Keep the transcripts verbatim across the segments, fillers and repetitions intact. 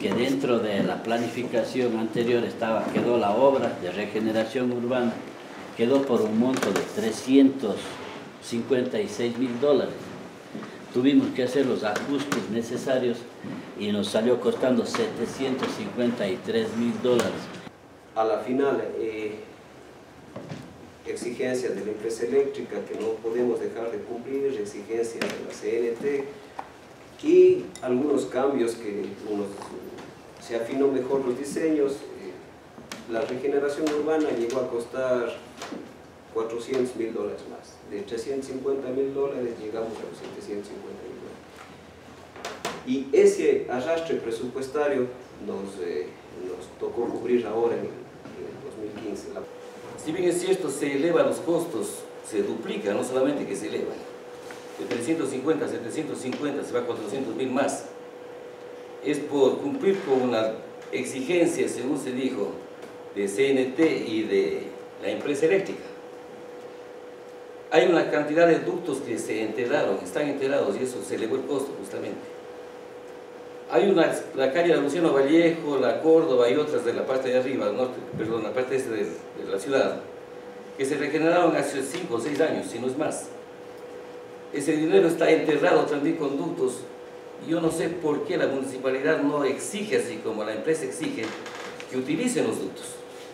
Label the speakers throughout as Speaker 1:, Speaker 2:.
Speaker 1: que dentro de la planificación anterior estaba, quedó la obra de regeneración urbana, quedó por un monto de trescientos cincuenta y seis mil dólares. Tuvimos que hacer los ajustes necesarios y nos salió costando setecientos cincuenta y tres mil dólares.
Speaker 2: A la final, eh, exigencias de la empresa eléctrica que no podemos dejar de cumplir, exigencias de la C N T y algunos cambios que unos, se afinó mejor los diseños. Eh, la regeneración urbana llegó a costar cuatrocientos mil dólares más. De trescientos cincuenta mil dólares llegamos a los setecientos cincuenta mil dólares. Y ese arrastre presupuestario nos, eh, nos tocó cubrir ahora en, en el dos mil quince. La...
Speaker 3: Si bien es cierto, se elevan los costos, se duplica, no solamente que se elevan. De trescientos cincuenta a setecientos cincuenta se va a cuatrocientos mil más. Es por cumplir con una exigencia, según se dijo, de C N T y de la empresa eléctrica. Hay una cantidad de ductos que se enterraron, están enterrados y eso se elevó el costo justamente. Hay una, la calle de Luciano Vallejo, la Córdoba y otras de la parte de arriba, norte, perdón, la parte este de, de la ciudad, que se regeneraron hace cinco o seis años, si no es más. Ese dinero está enterrado también con ductos. Yo no sé por qué la municipalidad no exige, así como la empresa exige, que utilicen los ductos.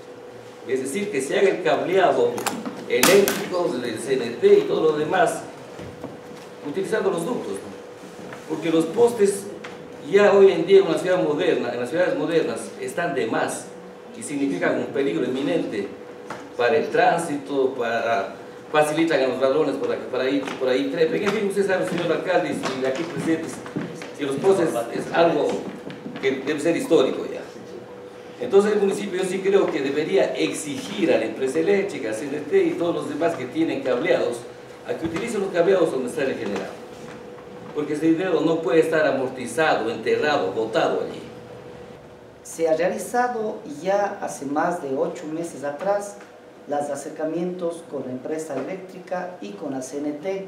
Speaker 3: Es decir, que se haga el cableado eléctrico del C N T y todo lo demás, utilizando los ductos, ¿no? Porque los postes ya hoy en día en una ciudad moderna, en las ciudades modernas, están de más y significan un peligro inminente para el tránsito, para facilitan a los ladrones por, aquí, por ahí, por ahí trepen. En fin, usted sabe, señor alcalde y aquí presentes, que los postes es algo que debe ser histórico ya. Entonces el municipio yo sí creo que debería exigir a la empresa eléctrica, C N T y todos los demás que tienen cableados, a que utilicen los cableados donde está regenerado. Porque ese dinero no puede estar amortizado, enterrado, botado allí.
Speaker 4: Se ha realizado ya hace más de ocho meses atrás los acercamientos con la empresa eléctrica y con la C N T.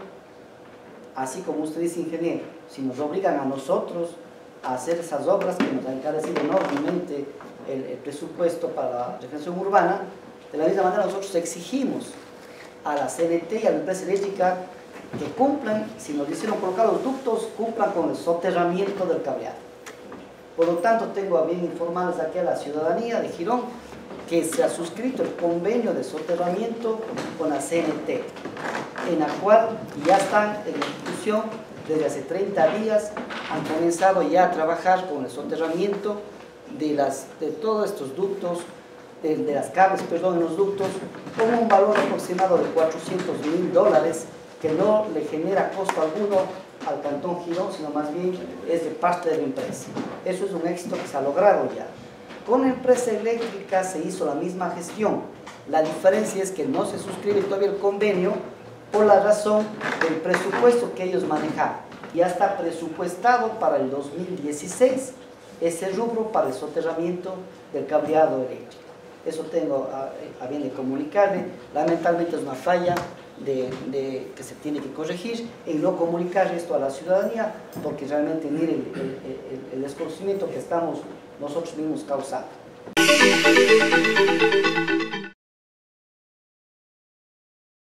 Speaker 4: Así como usted dice, ingeniero, si nos obligan a nosotros a hacer esas obras que nos han encarecido enormemente el, el presupuesto para la regeneración urbana, de la misma manera nosotros exigimos a la C N T y a la empresa eléctrica que cumplan, si nos hicieron colocar los ductos, cumplan con el soterramiento del cableado. Por lo tanto, tengo a bien informarles aquí a la ciudadanía de Girón que se ha suscrito el convenio de soterramiento con la C N T, en la cual ya están en la institución desde hace treinta días, han comenzado ya a trabajar con el soterramiento de, las, de todos estos ductos, de, de las cables, perdón, en los ductos, con un valor aproximado de cuatrocientos mil dólares, que no le genera costo alguno al Cantón Girón, sino más bien es de parte de la empresa. Eso es un éxito que se ha logrado ya. Con la empresa eléctrica se hizo la misma gestión. La diferencia es que no se suscribe todavía el convenio por la razón del presupuesto que ellos manejan. Ya está presupuestado para el dos mil dieciséis ese rubro para el soterramiento del cableado eléctrico. Eso tengo a, a bien de comunicarle. Lamentablemente es una falla de, de, que se tiene que corregir en no comunicar esto a la ciudadanía, porque realmente mire el, el, el, el desconocimiento que estamos nosotros mismos causando.